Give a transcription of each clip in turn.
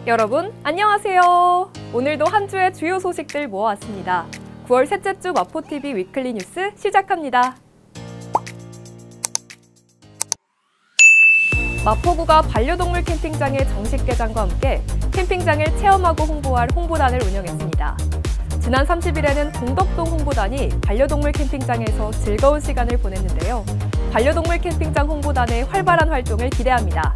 여러분 안녕하세요. 오늘도 한 주의 주요 소식들 모아왔습니다. 9월 셋째 주 마포TV 위클리 뉴스 시작합니다. 마포구가 반려동물 캠핑장의 정식 개장과 함께 캠핑장을 체험하고 홍보할 홍보단을 운영했습니다. 지난 30일에는 공덕동 홍보단이 반려동물 캠핑장에서 즐거운 시간을 보냈는데요. 반려동물 캠핑장 홍보단의 활발한 활동을 기대합니다.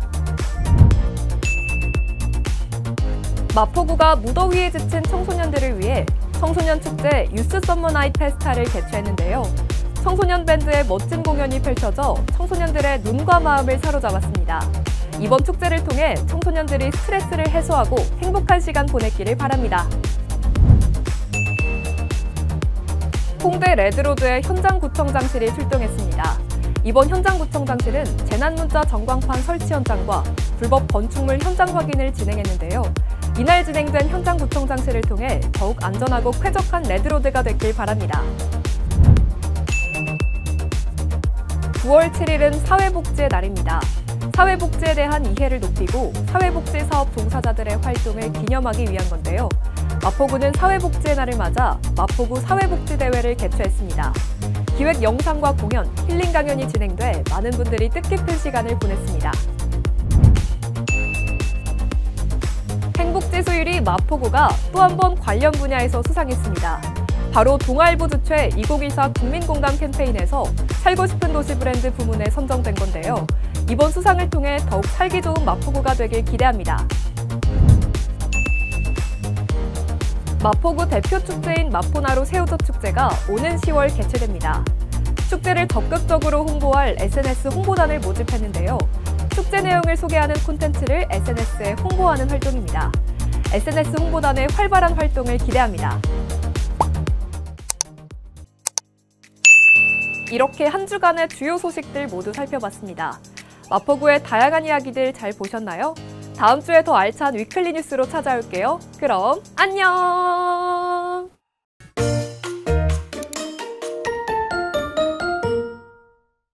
마포구가 무더위에 지친 청소년들을 위해 청소년 축제 유스 썸머 나잇 페스타를 개최했는데요. 청소년 밴드의 멋진 공연이 펼쳐져 청소년들의 눈과 마음을 사로잡았습니다. 이번 축제를 통해 청소년들이 스트레스를 해소하고 행복한 시간 보냈기를 바랍니다. 홍대 레드로드의 현장구청장실이 출동했습니다. 이번 현장구청장실은 재난문자 전광판 설치 현장과 불법 건축물 현장 확인을 진행했는데요. 이날 진행된 현장구청장실을 통해 더욱 안전하고 쾌적한 레드로드가 됐길 바랍니다. 9월 7일은 사회복지의 날입니다. 사회복지에 대한 이해를 높이고 사회복지 사업 종사자들의 활동을 기념하기 위한 건데요. 마포구는 사회복지의 날을 맞아 마포구 사회복지대회를 개최했습니다. 기획 영상과 공연, 힐링 강연이 진행돼 많은 분들이 뜻깊은 시간을 보냈습니다. 행복지수율이 마포구가 또 한 번 관련 분야에서 수상했습니다. 바로 동아일보 주최 2024 국민공감 캠페인에서 살고 싶은 도시 브랜드 부문에 선정된 건데요. 이번 수상을 통해 더욱 살기 좋은 마포구가 되길 기대합니다. 마포구 대표 축제인 마포나루 새우젓 축제가 오는 10월 개최됩니다. 축제를 적극적으로 홍보할 SNS 홍보단을 모집했는데요. 축제 내용을 소개하는 콘텐츠를 SNS에 홍보하는 활동입니다. SNS 홍보단의 활발한 활동을 기대합니다. 이렇게 한 주간의 주요 소식들 모두 살펴봤습니다. 마포구의 다양한 이야기들 잘 보셨나요? 다음 주에 더 알찬 위클리 뉴스로 찾아올게요. 그럼 안녕!